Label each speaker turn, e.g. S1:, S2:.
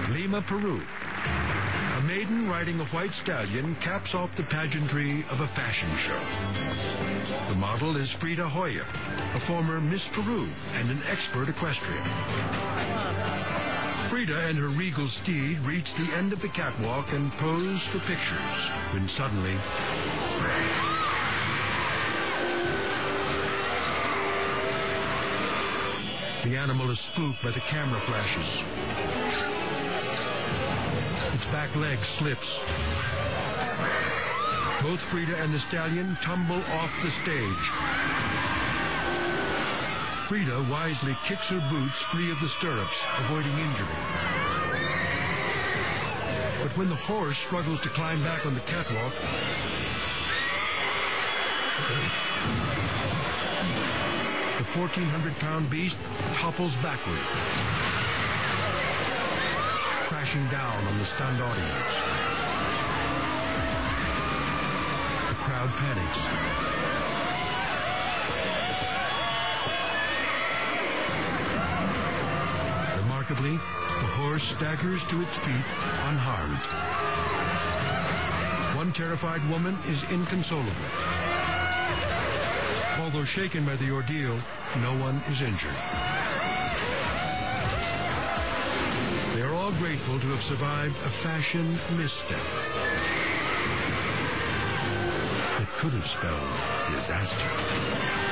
S1: Lima, Peru. A maiden riding a white stallion caps off the pageantry of a fashion show. The model is Frida Hoyer, a former Miss Peru and an expert equestrian. Frida and her regal steed reach the end of the catwalk and pose for pictures, when suddenly... the animal is spooked by the camera flashes. Its back leg slips. Both Frida and the stallion tumble off the stage. Frida wisely kicks her boots free of the stirrups, avoiding injury. But when the horse struggles to climb back on the catwalk, the 1,400-pound beast topples backward, crashing down on the stunned audience. The crowd panics. Remarkably, the horse staggers to its feet unharmed. One terrified woman is inconsolable. Although shaken by the ordeal, no one is injured. They are all grateful to have survived a fashion misstep that could have spelled disaster.